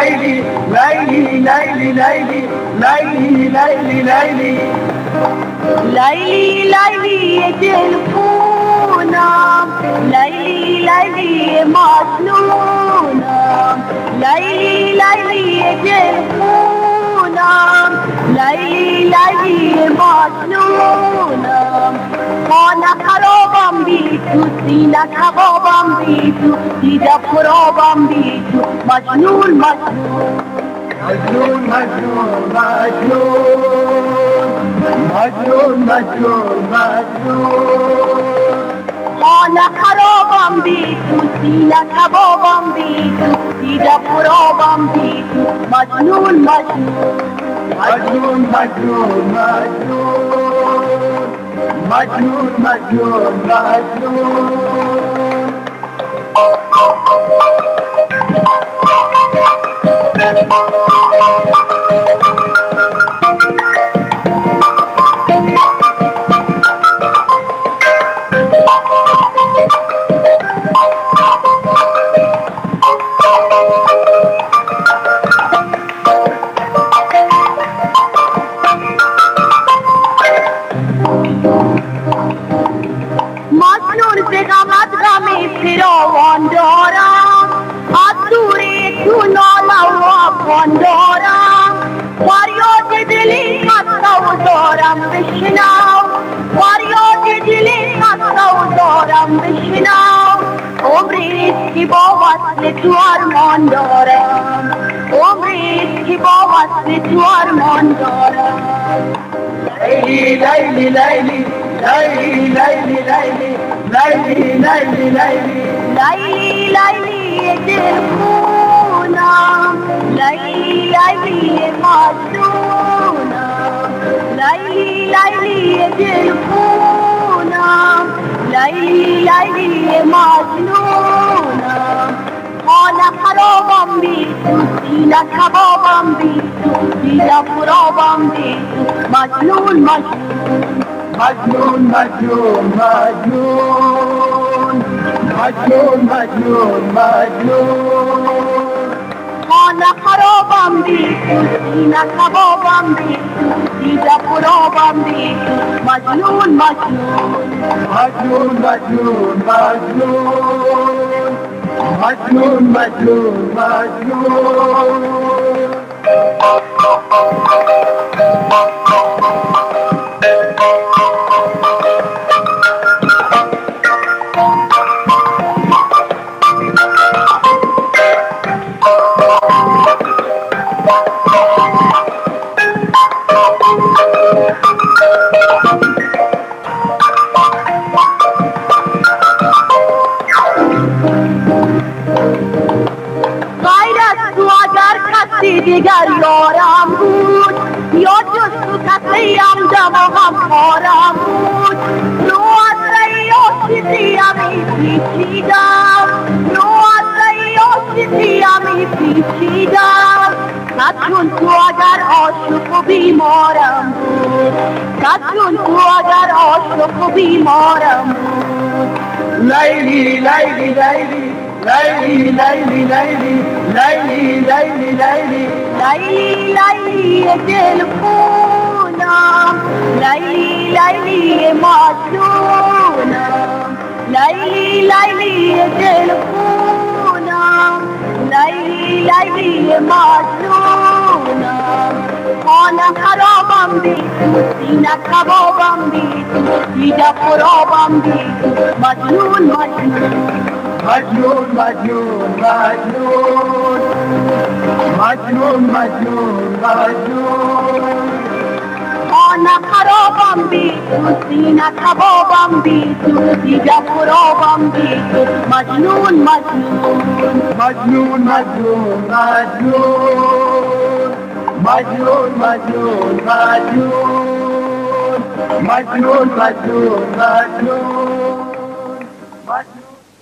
لیلی لیلی لیلی لیلی لیلی لیلی لیلی لیلی لیلی دلخونم، لیلی لیلی مجنونم، لیلی لیلی دلخونم، لیلی لیلی مجنونم. خانه خرابم بی تو، سینه کبابم بی تو، دیده پرابم بی تو، مجنون مجنون مجنون مجنون مجنون مجنون مجنون مجنون خانه خرابم بی تو، سینه کبابم بی تو، دیده پرابم بی تو، مجنون مجنون مجنون مجنون مجنون مجنون مجنون مجنون به غمت غم فراوان دارم، از دور تو ناله و افغان دارم. فریاد دلی خسته و دارم بشنو، فریاد دلی خسته و دارم بشنو. عمریست که با وصل تو ارمان دارم، عمریست که با وصل تو ارمان دارم. لیلی لیلی لیلی لیلی لیلی لیلی لیلی لیلی لیلی لیلی لیلی دلخونم، لیلی لیلی مجنونم، لیلی لیلی دلخونم، لیلی لیلی مجنونم. خانه خرابم بی تو، سینه کبابم بی تو، دیده پرابم بی تو، مجنون مجنون مجنون مجنون مجنون مجنون مجنون مجنون خانه خرابم بی تو، سینه کبابم بی تو، دیده پرابم بی تو، مجنون مجنون مجنون مجنون مجنون مجنون مجنون دیگر یارم بود، یا جز تو کسی همدم و همکارم بود. نو از ریاضی همی پیچیدم، نو از ریاضی همی پیچیدم. کسون تو اگر عاشق و بیمارم بود، کسون تو اگر عاشق و بیمارم بود. لیلی لیلی لیلی لیلی لیلی لیلی لیلی لیلی لیلی لیلی لیلی دلخونم، لیلی لیلی مجنونم، لیلی لیلی دلخونم، لیلی لیلی مجنونم. خانه خرابم بی تو، سینه کبابم بی تو، دیده پرابم بی تو، مجنون مجنون مجنون مجنون مجنون مجنون مجنون مجنون خانه خرابم بی تو، سینه کبابم بی تو، دیده پرابم بی تو، مجنون مجنون مجنون مجنون مجنون مجنون مجنون مجنون مجنون مجنون مجنون